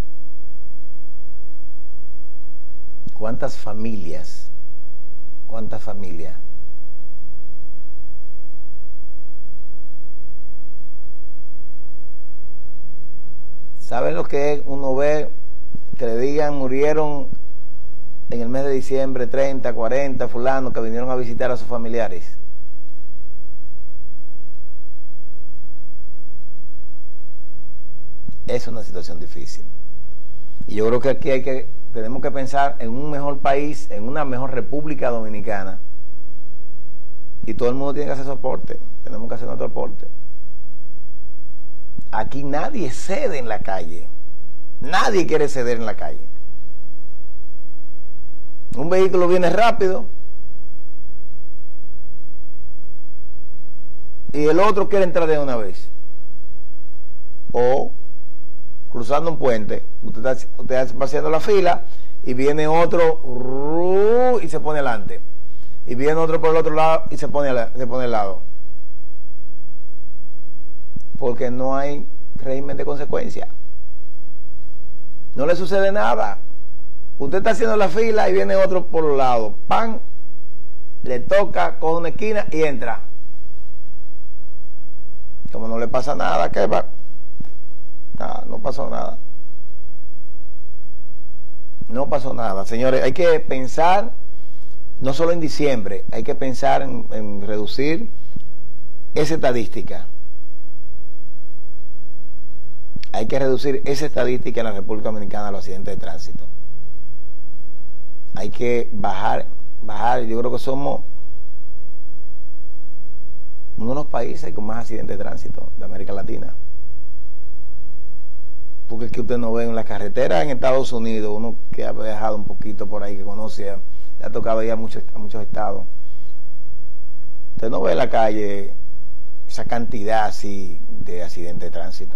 Speaker 5: ¿cuántas familias, cuántas familias ¿saben lo que es uno ver que le digan murieron en el mes de diciembre treinta, cuarenta fulanos que vinieron a visitar a sus familiares? Es una situación difícil. Y yo creo que aquí hay que, tenemos que pensar en un mejor país, en una mejor República Dominicana. Y todo el mundo tiene que hacer soporte. Tenemos que hacer nuestro aporte. Aquí nadie cede en la calle. Nadie quiere ceder en la calle. Un vehículo viene rápido y el otro quiere entrar de una vez. O cruzando un puente, usted está, usted va haciendo la fila y viene otro y se pone adelante, y viene otro por el otro lado y se pone, se pone al lado, porque no hay régimen de consecuencia. No le sucede nada. Usted está haciendo la fila y viene otro por los lados, pan, le toca, coge una esquina y entra. Como no le pasa nada, ¿qué va? Nada, no pasó nada. No pasó nada. Señores, hay que pensar, no solo en diciembre, hay que pensar en, en reducir esa estadística. Hay que reducir esa estadística en la República Dominicana de los accidentes de tránsito. Hay que bajar, bajar. Yo creo que somos uno de los países con más accidentes de tránsito de América Latina. Porque es que usted no ve en la carretera en Estados Unidos, uno que ha viajado un poquito por ahí, que conoce, le ha tocado ir a muchos, a muchos estados. Usted no ve en la calle esa cantidad así de accidentes de tránsito.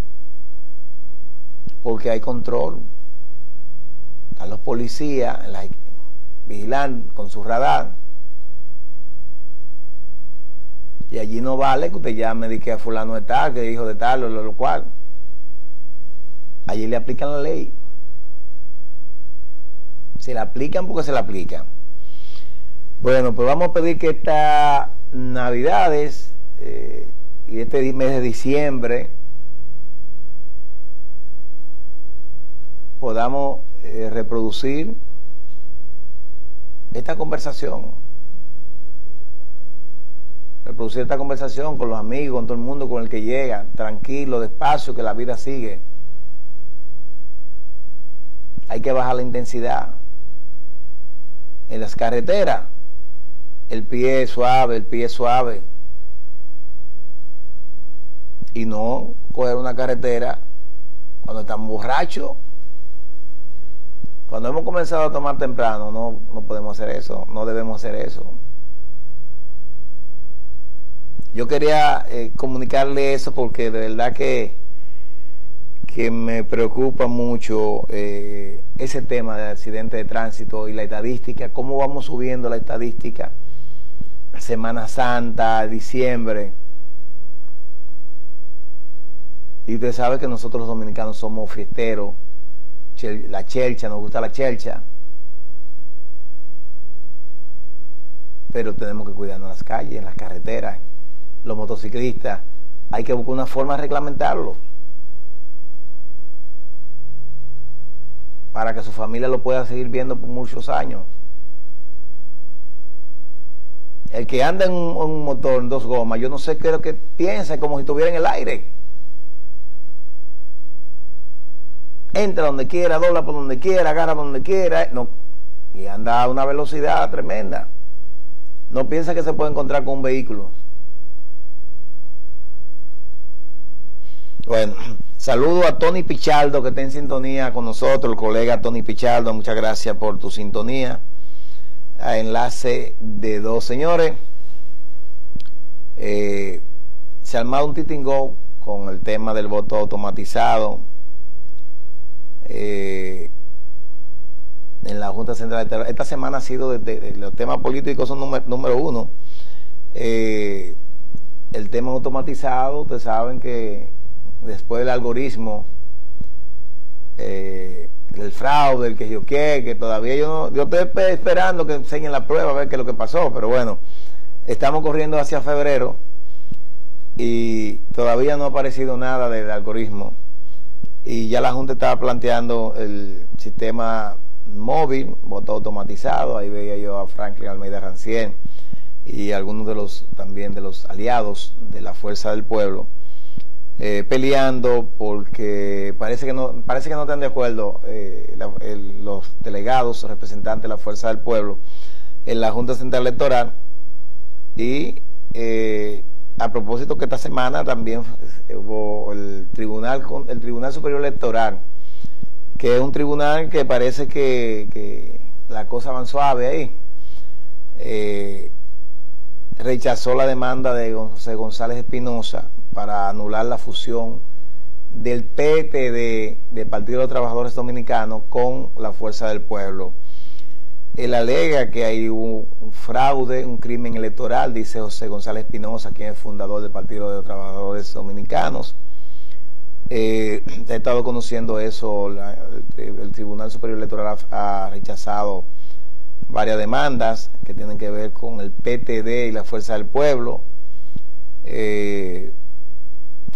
Speaker 5: Porque hay control. Están los policías la, vigilando con su radar. Y allí no vale que usted llame y que a fulano de tal, que es hijo de tal, o lo, lo cual. Allí le aplican la ley. Se la aplican porque se la aplican. Bueno, pues vamos a pedir que estas Navidades eh, y este mes de diciembre podamos eh, reproducir esta conversación. Reproducir esta conversación con los amigos, con todo el mundo con el que llega, tranquilo, despacio, que la vida sigue. Hay que bajar la intensidad. En las carreteras, el pie suave, el pie suave. Y no coger una carretera cuando estamos borrachos. Cuando hemos comenzado a tomar temprano, no, no podemos hacer eso, no debemos hacer eso. Yo quería eh, comunicarle eso porque de verdad que, que me preocupa mucho eh, ese tema de accidentes de tránsito y la estadística, cómo vamos subiendo la estadística. Semana Santa, diciembre. Y usted sabe que nosotros los dominicanos somos fiesteros, la chelcha, nos gusta la chelcha. Pero tenemos que cuidarnos en las calles, en las carreteras. Los motociclistas, hay que buscar una forma de reglamentarlo para que su familia lo pueda seguir viendo por muchos años. El que anda en un, un motor en dos gomas, yo no sé qué es lo que piensa, como si estuviera en el aire. Entra donde quiera, dobla por donde quiera, agarra donde quiera, no, y anda a una velocidad tremenda. No piensa que se puede encontrar con un vehículo. Bueno, saludo a Tony Pichardo, que está en sintonía con nosotros, el colega Tony Pichardo, muchas gracias por tu sintonía. A enlace de dos, señores. Eh, se ha armado un titingo con el tema del voto automatizado eh, en la Junta Central Electoral. Esta semana ha sido, de, de, de los temas políticos son número, número uno. Eh, el tema automatizado, ustedes saben que después del algoritmo, eh, el fraude, el que yo qué, que todavía yo no, yo estoy esperando que enseñen la prueba a ver qué es lo que pasó, pero bueno, estamos corriendo hacia febrero y todavía no ha aparecido nada del algoritmo y ya la Junta estaba planteando el sistema móvil, voto automatizado. Ahí veía yo a Franklin Almeida Rancière y algunos de los también de los aliados de la Fuerza del Pueblo Eh, peleando porque parece que no parece que no están de acuerdo eh, la, el, los delegados, representantes de la Fuerza del Pueblo en la Junta Central Electoral. Y eh, a propósito que esta semana también hubo el Tribunal el Tribunal Superior Electoral, que es un tribunal que parece que, que la cosa van suave ahí, eh, rechazó la demanda de José González Espinosa para anular la fusión del P T D, del Partido de los Trabajadores Dominicanos, con la Fuerza del Pueblo. Él alega que hay un, un fraude, un crimen electoral, dice José González Espinosa, quien es fundador del Partido de los Trabajadores Dominicanos. Eh, he estado conociendo eso, la, el, el Tribunal Superior Electoral ha, ha rechazado varias demandas que tienen que ver con el P T D y la Fuerza del Pueblo. Eh,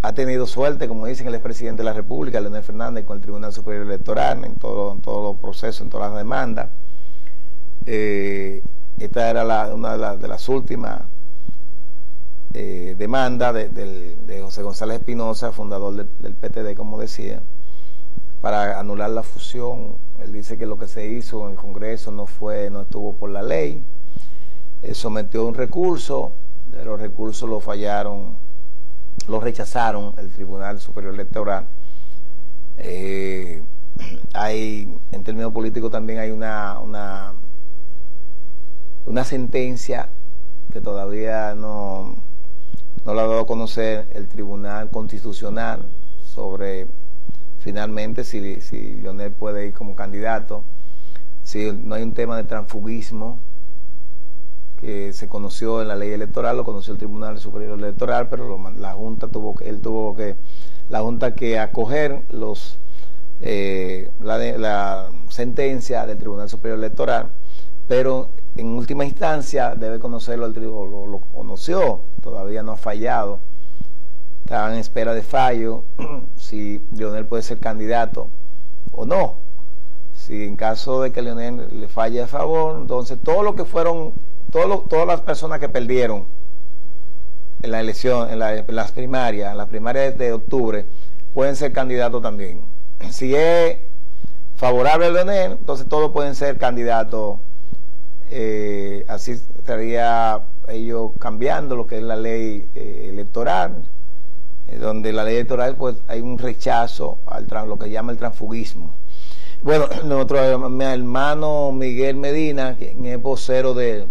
Speaker 5: ha tenido suerte, como dicen el expresidente de la República, Leonel Fernández, con el Tribunal Superior Electoral, en todo, en todos los procesos, en todas las demandas. Eh, esta era la, una de, la, de las últimas eh, demandas de, de, de José González Espinosa, fundador del, del P T D, como decía, para anular la fusión. Él dice que lo que se hizo en el Congreso no fue, no estuvo por la ley. Él sometió un recurso, los recursos lo fallaron, lo rechazaron el Tribunal Superior Electoral. Eh, hay, en términos políticos también hay una, una, una sentencia que todavía no, no la ha dado a conocer el Tribunal Constitucional sobre finalmente si, si Leonel puede ir como candidato, si no hay un tema de transfugismo que se conoció en la ley electoral, lo conoció el Tribunal Superior Electoral, pero lo, la Junta tuvo que, él tuvo que, la Junta que acoger los eh, la, la sentencia del Tribunal Superior Electoral, pero en última instancia debe conocerlo el tribunal, lo, lo conoció, todavía no ha fallado, está en espera de fallo, si Leonel puede ser candidato o no. Si en caso de que Leonel le falle a favor, entonces todo lo que fueron Todo lo, todas las personas que perdieron en la elección, en, la, en las primarias, en las primarias de octubre, pueden ser candidatos también. Si es favorable a Leonel, entonces todos pueden ser candidatos. Eh, así estaría ellos cambiando lo que es la ley eh, electoral, eh, donde la ley electoral pues hay un rechazo al lo que llama el transfugismo. Bueno, nuestro hermano Miguel Medina, quien es vocero de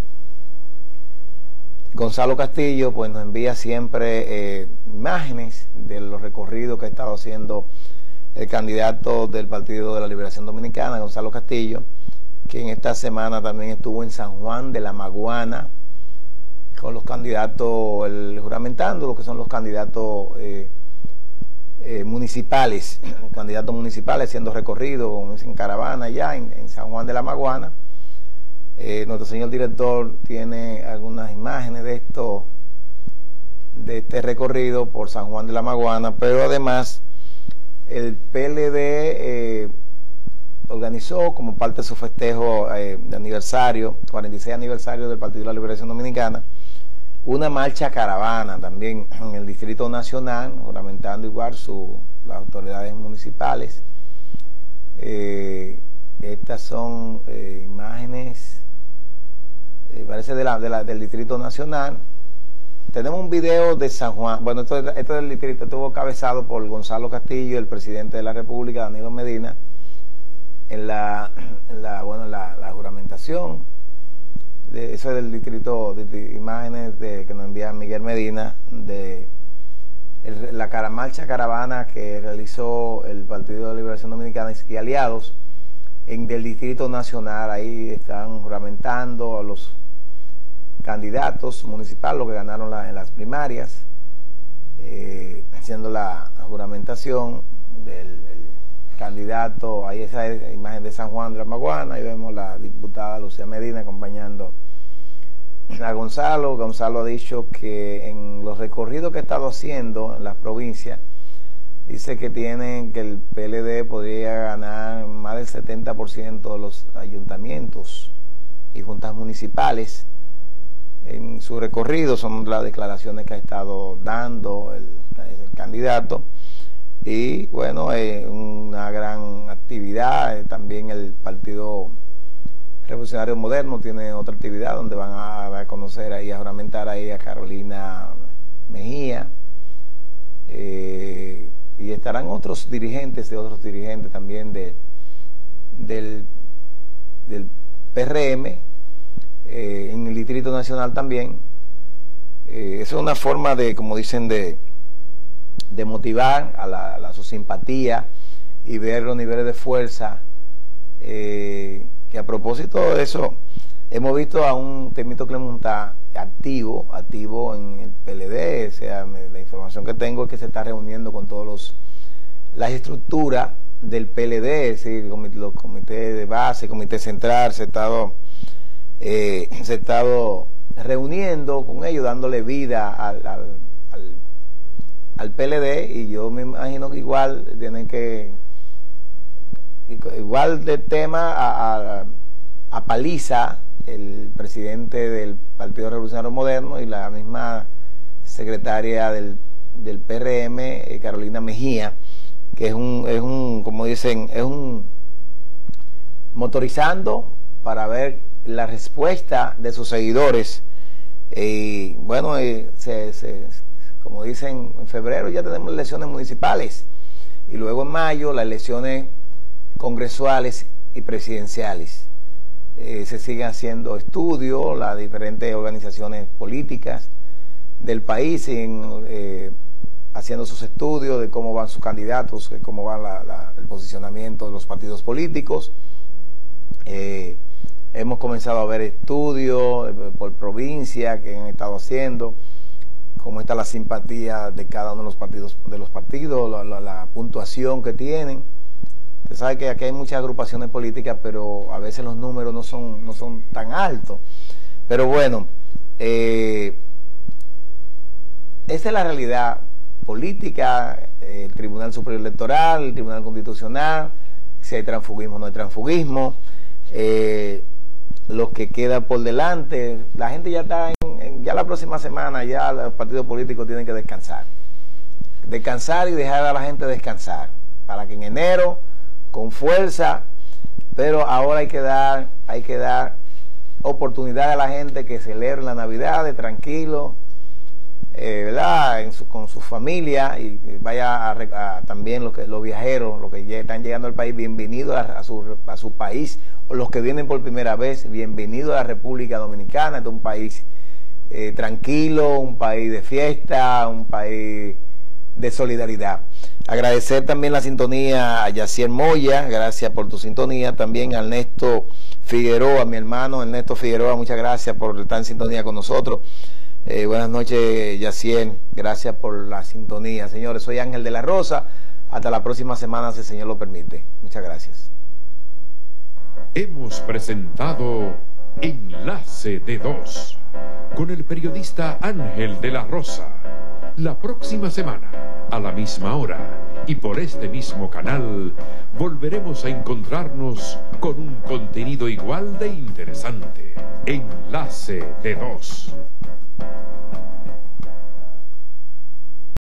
Speaker 5: Gonzalo Castillo, pues nos envía siempre eh, imágenes de los recorridos que ha estado haciendo el candidato del Partido de la Liberación Dominicana, Gonzalo Castillo, quien esta semana también estuvo en San Juan de la Maguana con los candidatos, el, juramentando lo que son los candidatos eh, eh, municipales, candidatos municipales haciendo recorrido en caravana allá en, en San Juan de la Maguana. Eh, nuestro señor director tiene algunas imágenes de esto, de este recorrido por San Juan de la Maguana, pero además el P L D eh, organizó como parte de su festejo eh, de aniversario, cuarenta y seis aniversario del Partido de la Liberación Dominicana, una marcha caravana también en el Distrito Nacional, juramentando igual su, las autoridades municipales. Eh, estas son eh, imágenes, eh, parece de la, de la, del Distrito Nacional. Tenemos un video de San Juan, bueno, esto, esto del distrito estuvo cabezado por Gonzalo Castillo, el presidente de la República, Danilo Medina, en la, en la, bueno, la, la juramentación. De, eso es del distrito, de, de imágenes de, que nos envía Miguel Medina, de el, la cara, marcha caravana que realizó el Partido de la Liberación Dominicana y aliados en del Distrito Nacional. Ahí están juramentando a los candidatos municipales, los que ganaron la, en las primarias, eh, haciendo la, la juramentación del, del candidato. Ahí esa imagen de San Juan de la Maguana, ahí vemos la diputada Lucía Medina acompañando a Gonzalo. Gonzalo ha dicho que en los recorridos que ha estado haciendo en las provincias, dice que tienen que el P L D podría ganar más del setenta por ciento de los ayuntamientos y juntas municipales. En su recorrido son las declaraciones que ha estado dando el, el candidato. Y bueno, eh, una gran actividad. Eh, también el Partido Revolucionario Moderno tiene otra actividad donde van a, a conocer ahí, a juramentar ahí a Carolina Mejía. Eh, y estarán otros dirigentes de otros dirigentes también de, del, del P R M, eh, en el Distrito Nacional también. Eh, eso es una forma de, como dicen, de, de motivar a, la, a la, su simpatía y ver los niveles de fuerza. Eh, que a propósito de eso, hemos visto a un Temito Clemontá activo, activo en el P L D. O sea, la información que tengo es que se está reuniendo con todos los las estructuras del P L D, es decir, los comités de base, comité central, se ha estado, eh, se ha estado reuniendo con ellos, dándole vida al, al, al, al P L D, y yo me imagino que igual tienen que, igual de tema a, a, a paliza el presidente del Partido Revolucionario Moderno y la misma secretaria del, del P R M, Carolina Mejía, que es un, es un, como dicen, es un motorizando para ver la respuesta de sus seguidores. Y bueno, eh, se, se, como dicen, en febrero ya tenemos elecciones municipales y luego en mayo las elecciones congresuales y presidenciales. Eh, se siguen haciendo estudios, las diferentes organizaciones políticas del país siguen eh, haciendo sus estudios de cómo van sus candidatos, de cómo va la, la, el posicionamiento de los partidos políticos. Eh, hemos comenzado a ver estudios eh, por provincia que han estado haciendo, cómo está la simpatía de cada uno de los partidos, de los partidos, la, la, la puntuación que tienen. Usted sabe que aquí hay muchas agrupaciones políticas, pero a veces los números no son, no son tan altos. Pero bueno, eh, esa es la realidad política, eh, el Tribunal Superior Electoral, el Tribunal Constitucional, si hay transfugismo o no hay transfugismo, eh, lo que queda por delante. La gente ya está, en, en, ya la próxima semana, ya los partidos políticos tienen que descansar. Descansar y dejar a la gente descansar, para que en enero, con fuerza, pero ahora hay que dar, hay que dar oportunidad a la gente que celebre la Navidad de tranquilo, eh, ¿verdad? En su, con su familia, y, y vaya a, a, también los, que, los viajeros, los que ya están llegando al país, bienvenidos a, a, su, a su país, o los que vienen por primera vez, bienvenidos a la República Dominicana. Este es un país eh, tranquilo, un país de fiesta, un país de solidaridad. Agradecer también la sintonía a Yacier Moya, gracias por tu sintonía. También a Ernesto Figueroa, mi hermano Ernesto Figueroa, muchas gracias por estar en sintonía con nosotros. Eh, buenas noches, Yacier, gracias por la sintonía. Señores, soy Ángel de la Rosa. Hasta la próxima semana, si el Señor lo permite. Muchas gracias.
Speaker 1: Hemos presentado Enlace de Dos con el periodista Ángel de la Rosa. La próxima semana, a la misma hora y por este mismo canal, volveremos a encontrarnos con un contenido igual de interesante. Enlace de Dos.